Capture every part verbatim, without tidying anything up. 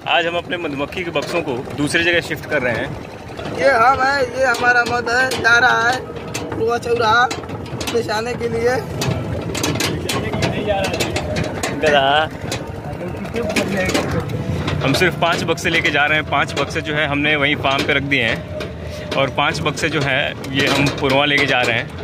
आज हम अपने मधुमक्खी के बक्सों को दूसरी जगह शिफ्ट कर रहे हैं। ये हम है, ये हमारा मध है, जा रहा है रुआ चौराहा बिछाने के लिए। गधा। हम सिर्फ पांच बक्से लेके जा रहे हैं। पांच बक्से जो है हमने वहीं फार्म पे रख दिए हैं और पांच बक्से जो है ये हम पुरवा लेके जा रहे हैं।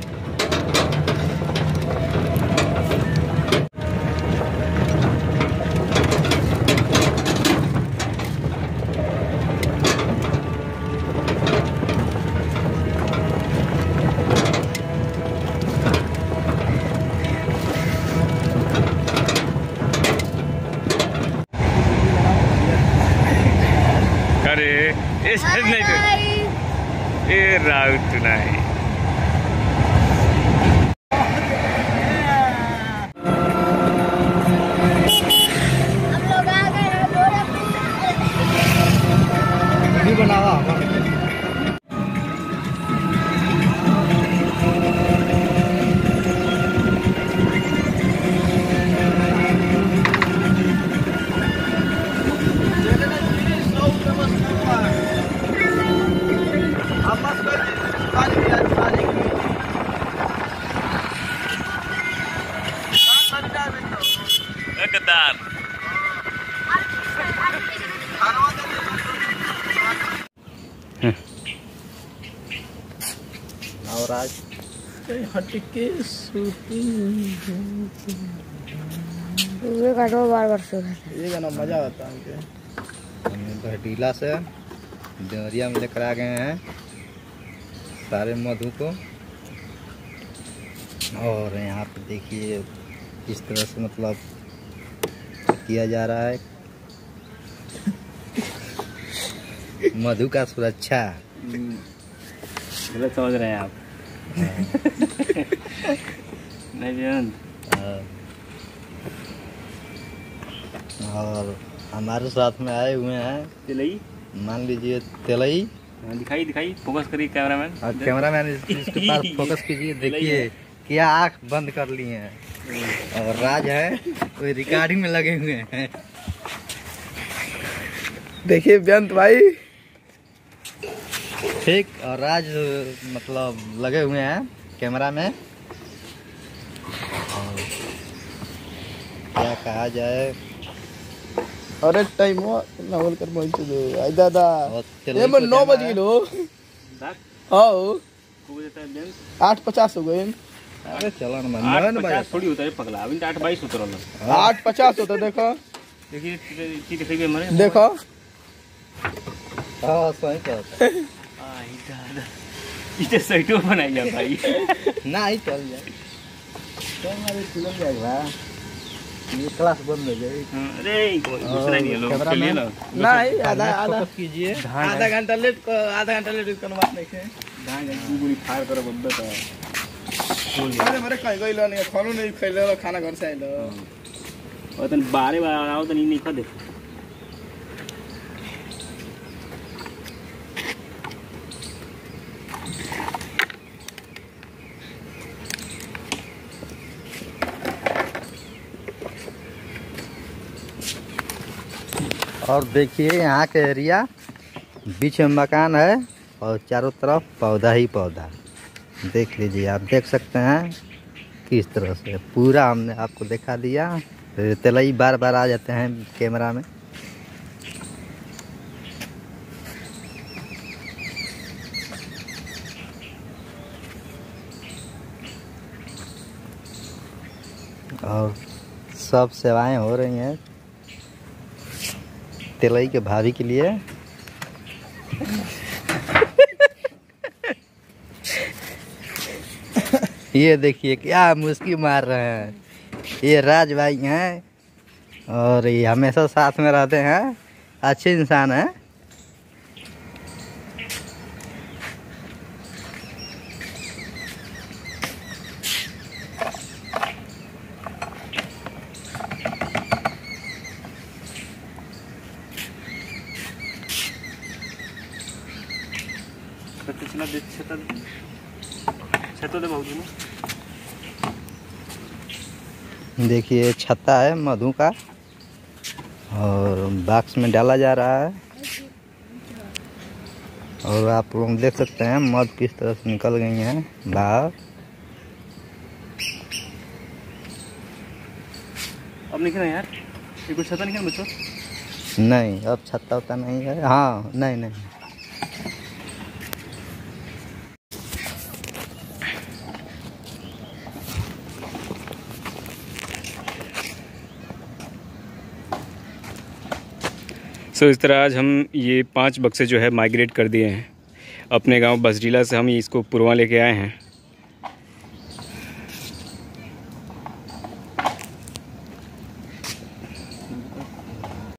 अरे नहीं तो ये राउत नहीं। बनावा गद्दार। और आज हटके काटो बार बार से ये गाना मजा आता है। हम ढीला से देवरिया में लेकर आ गए हैं सारे मधु को। और यहाँ पे देखिए किस तरह से मतलब किया जा रहा है मधु का सुरक्षा। गलत समझ रहे हैं आप। नहीं जान। और हमारे साथ में आए हुए हैं तेलई, मान लीजिए तेलई। दिखाई दिखाई फोकस करिए कैमरामैन। और कैमरामैन इसके पास फोकस कीजिए। देखिए क्या आँख बंद कर लिए हैं। और राज है कोई रिकॉर्डिंग में लगे हुए हैं। देखिए बेअंत भाई ठीक। और राज मतलब लगे हुए हैं कैमरा में। और क्या कहा जाए। अरे टाइम ना बोल कर पहुंच दो आई दादा। ये मैं नौ बज गिलो। हाँ आठ पचास हो गए। अरे चलो ना आठ पचास थोड़ी होता है पगला। अभी आठ बाईस उतर आठ पचास होता देखो। देखिए हमारे देखो हाँ सही कहता इसे सैटो बनाई जा भाई। ना ही चल जाए तो हमारे फिल्म जाएगा। ये क्लास बंद हो जाए। अरे दूसरा नहीं लोग चलिए ना। नहीं आधा आधा कीजिए। आधा घंटा लेट आधा घंटा लेट करने बात नहीं है। धान की गोली फायर करो बंद तो अरे मरे कहीं गई लो नहीं खानो नहीं खैले खाना घर से आइलो। और तन बारे बार आओ तो नहीं नहीं खा दे। और देखिए यहाँ के एरिया बीच में मकान है और चारों तरफ पौधा ही पौधा। देख लीजिए आप देख सकते हैं किस तरह से पूरा हमने आपको दिखा दिया। तेलई बार बार आ जाते हैं कैमरा में। और सब सेवाएं हो रही हैं तेलई के भाभी के लिए। ये देखिए क्या मुस्की मार रहे हैं। ये राज भाई हैं और ये हमेशा साथ में रहते हैं। अच्छे इंसान हैं। देखिए छत्ता है मधु का। और बॉक्स में डाला जा रहा है। और आप लोग देख सकते हैं मध किस तरह से निकल गई हैं बाहर। अब निकले यार, ये कुछ छत्ता नहीं बच्चों? नहीं, अब छत्ता उतना नहीं है। हाँ, नहीं नहीं सो so, इस तरह आज हम ये पांच बक्से जो है माइग्रेट कर दिए हैं अपने गांव बसडीला से। हम इसको पुरवा लेके आए हैं